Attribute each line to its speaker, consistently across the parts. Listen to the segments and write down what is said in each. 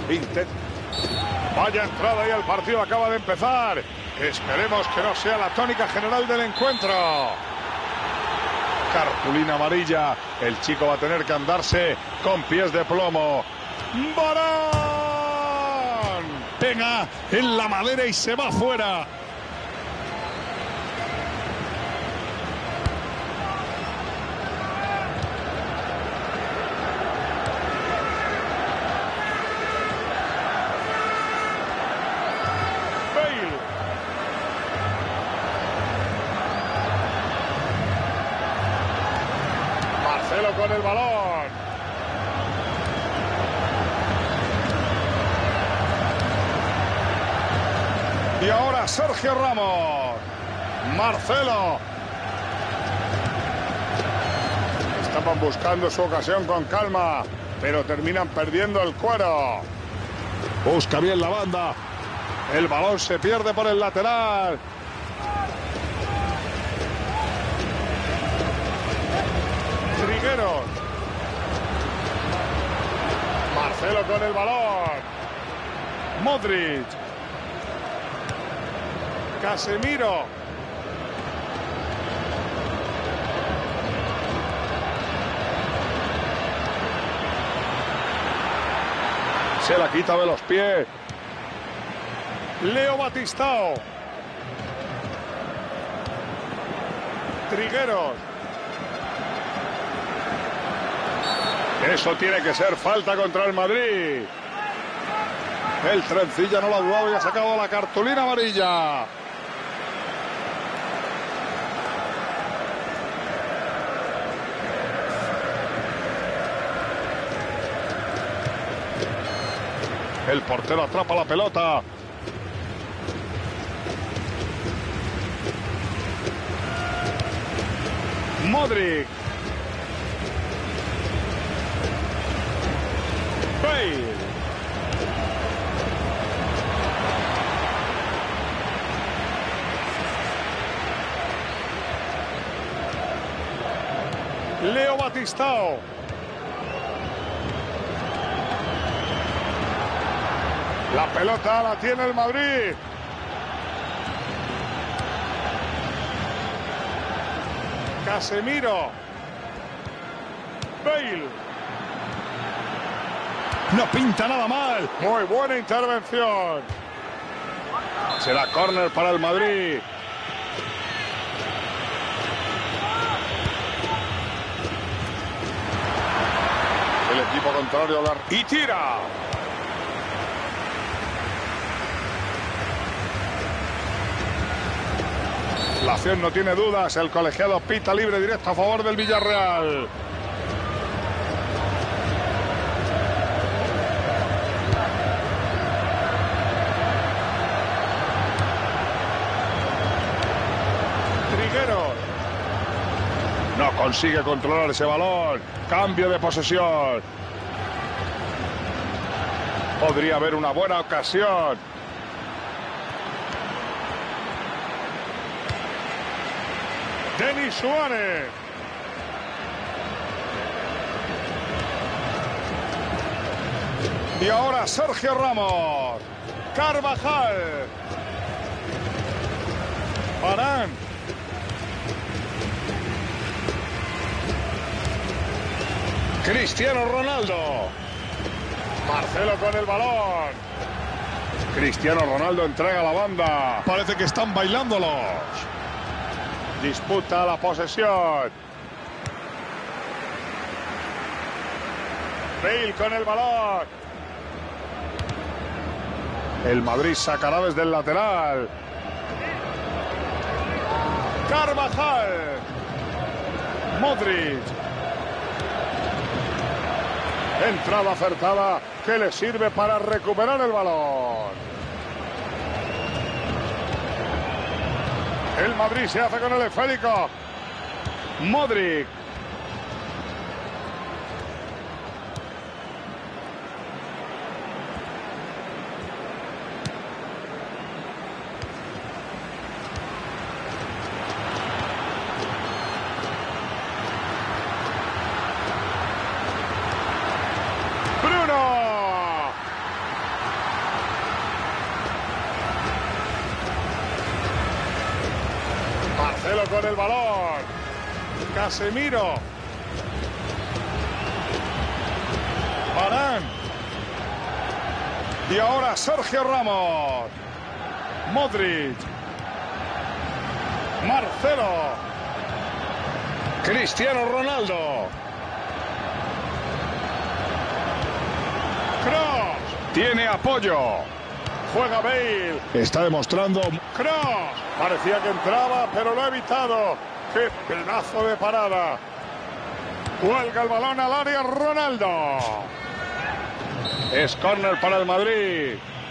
Speaker 1: Vaya entrada y el partido acaba de empezar. Esperemos que no sea la tónica general del encuentro. Cartulina amarilla. El chico va a tener que andarse con pies de plomo. ¡Varane! Pega en la madera y se va fuera. Con el balón. Y ahora Sergio Ramos. Marcelo. Estaban buscando su ocasión con calma, pero terminan perdiendo el cuero. Busca bien la banda. El balón se pierde por el lateral. Trigueros. Marcelo con el balón. Modric. Casemiro. Se la quita de los pies. Leo Batistao. Trigueros. Eso tiene que ser falta contra el Madrid. El trencilla no lo ha dudado y ha sacado la cartulina amarilla. El portero atrapa la pelota. Modric. Bale. Leo Batistao. La pelota la tiene el Madrid. Casemiro. Bale. No pinta nada mal. Muy buena intervención. Será córner para el Madrid. El equipo contrario y tira. La acción no tiene dudas. El colegiado pita libre directo a favor del Villarreal. Trigueros. No consigue controlar ese balón. Cambio de posesión. Podría haber una buena ocasión. Denis Suárez. Y ahora Sergio Ramos. Carvajal. Varane. Cristiano Ronaldo. Marcelo con el balón. Cristiano Ronaldo entrega la banda. Parece que están bailándolos. Disputa la posesión. Bale con el balón. El Madrid sacará desde el lateral. Carvajal. Modric. Entrada acertada que le sirve para recuperar el balón. El Madrid se hace con el esférico. Modric. con el balón. Casemiro. Varane. Y ahora Sergio Ramos. Modric. Marcelo. Cristiano Ronaldo. Kroos. Tiene apoyo. Juega Bale. Está demostrando. Kroos. Parecía que entraba, pero lo ha evitado. ¡Qué pedazo de parada! Cuelga el balón al área Ronaldo. Es córner para el Madrid.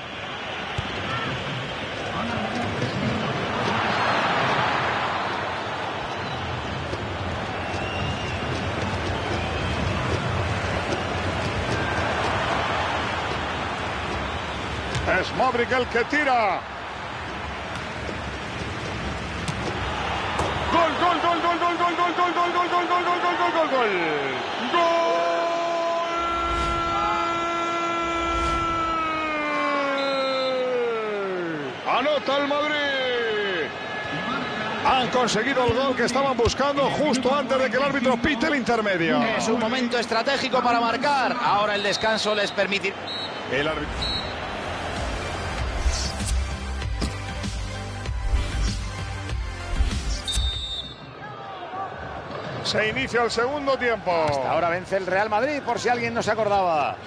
Speaker 1: Es Modric el que tira. Gol, gol, gol, gol, gol, gol, gol, gol, gol, gol, gol, gol, gol, gol, gol, gol, gol. ¡Gol! Anota el Madrid. Han conseguido el gol que estaban buscando justo antes de que el árbitro pite el intermedio.
Speaker 2: Es un momento estratégico para marcar. Ahora el descanso les permite.
Speaker 1: El árbitro. Se inicia el segundo tiempo.
Speaker 2: Hasta ahora vence el Real Madrid, por si alguien no se acordaba.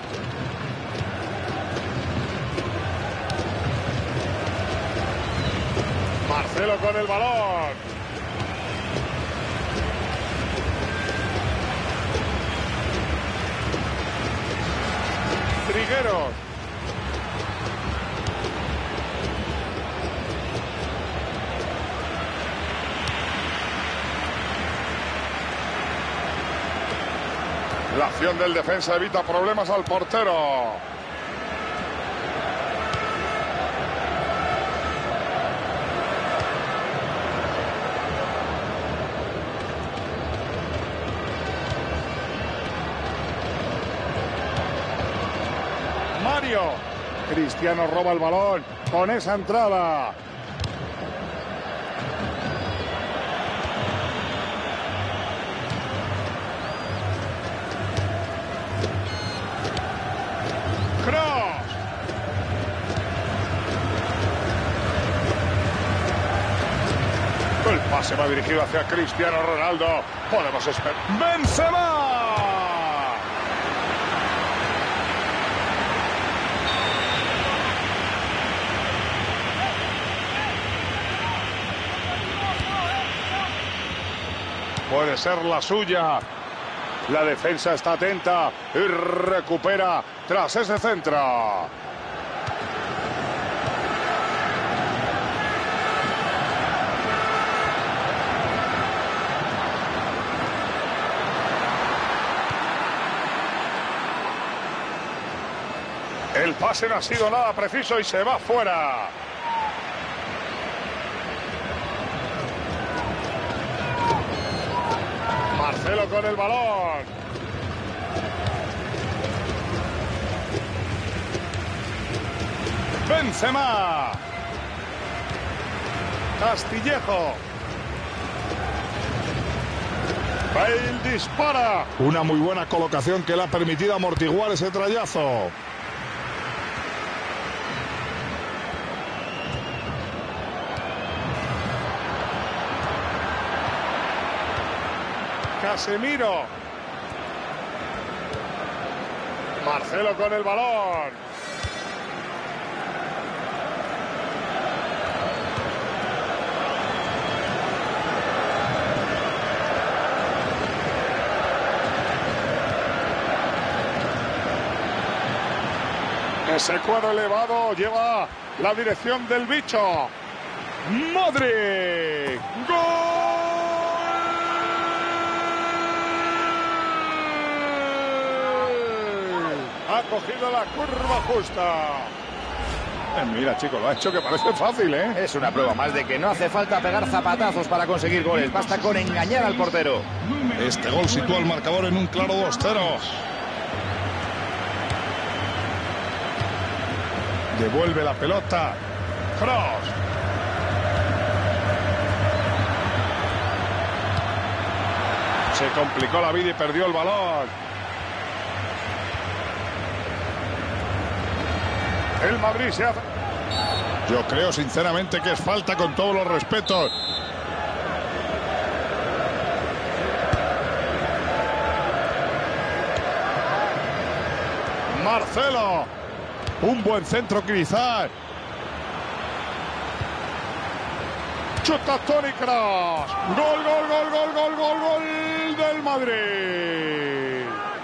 Speaker 1: Marcelo con el balón. Trigueros. La acción del defensa evita problemas al portero. Mario. Cristiano roba el balón con esa entrada. El pase va dirigido hacia Cristiano Ronaldo. Podemos esperar. ¡Benzema! Puede ser la suya. La defensa está atenta y recupera tras ese centro. El pase no ha sido nada preciso y se va fuera. Marcelo con el balón. Benzema. Castillejo. Bale dispara. Una muy buena colocación que le ha permitido amortiguar ese trayazo. Casemiro. Marcelo con el balón. Ese cuadro elevado lleva la dirección del bicho. Modric. ¡Gol! Ha cogido la curva justa. Mira, chico, lo ha hecho que parece fácil, ¿eh?
Speaker 2: Es una prueba más de que no hace falta pegar zapatazos para conseguir goles. Basta con engañar al portero.
Speaker 1: Este gol sitúa el marcador en un claro 2-0. Devuelve la pelota. Kroos. Se complicó la vida y perdió el balón. El Madrid se hace... Yo creo sinceramente que es falta, con todos los respetos. Marcelo. Un buen centro quizás. Chuta Toni Kroos. Gol, gol, gol, gol, gol, gol, gol del Madrid.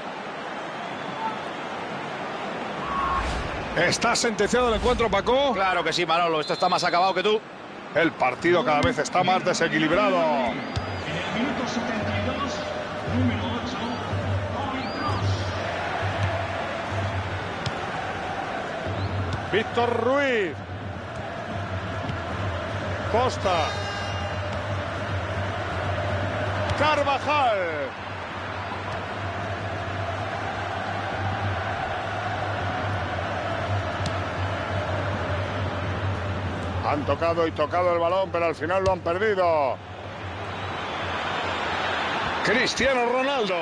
Speaker 1: ¿Está sentenciado el encuentro, Paco?
Speaker 2: Claro que sí, Manolo. Esto está más acabado que tú.
Speaker 1: El partido cada vez está más desequilibrado.
Speaker 3: En el minuto 72, número 8, Toni Kroos.
Speaker 1: Víctor Ruiz. Costa. Carvajal. Han tocado y tocado el balón, pero al final lo han perdido. Cristiano Ronaldo.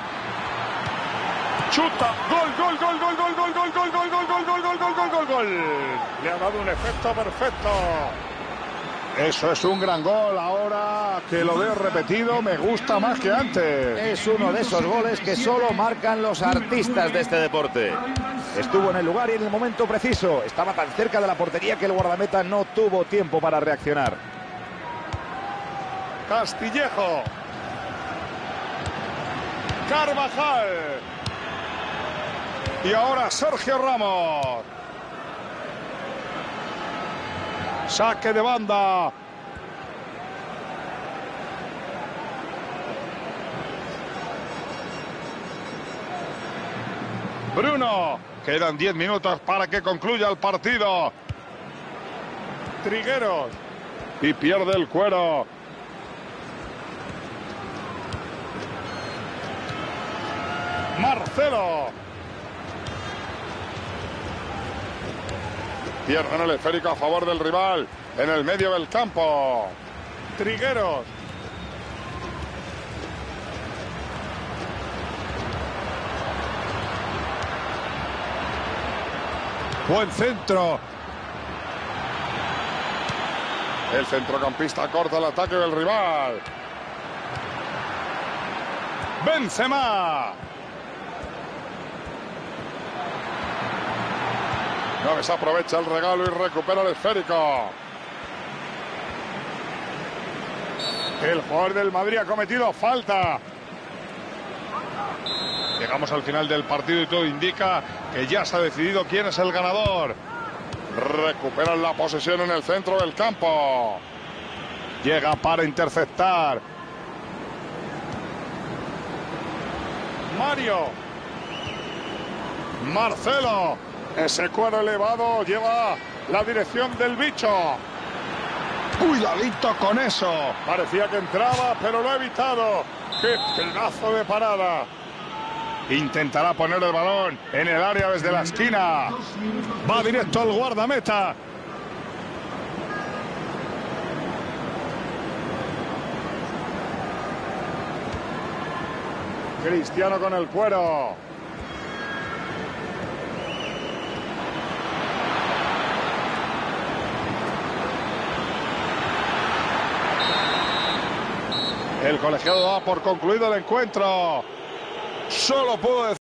Speaker 1: Chuta. Gol, gol, gol, gol, gol, gol, gol, gol, gol, gol, gol, gol, gol, gol, gol, gol, gol. Le ha dado un efecto perfecto. Eso es un gran gol. Ahora que lo veo repetido, me gusta más que antes.
Speaker 2: Es uno de esos goles que solo marcan los artistas de este deporte. Estuvo en el lugar y en el momento preciso. Estaba tan cerca de la portería que el guardameta no tuvo tiempo para reaccionar.
Speaker 1: Castillejo. Carvajal. Y ahora Sergio Ramos. Saque de banda. Bruno. Quedan 10 minutos para que concluya el partido. Trigueros. Y pierde el cuero. Marcelo. Pierden el esférico a favor del rival en el medio del campo. Trigueros. Buen centro. El centrocampista corta el ataque del rival. Benzema. No desaprovecha el regalo y recupera el esférico. El jugador del Madrid ha cometido falta. Llegamos al final del partido y todo indica que ya se ha decidido quién es el ganador. Recuperan la posesión en el centro del campo. Llega para interceptar. Mario. Marcelo. Ese cuero elevado lleva la dirección del bicho. Cuidadito con eso. Parecía que entraba, pero lo ha evitado. ¡Qué pedazo de parada! Intentará poner el balón en el área desde la esquina. Va directo al guardameta. Cristiano con el cuero. El colegiado da por concluido el encuentro. Solo puedo decir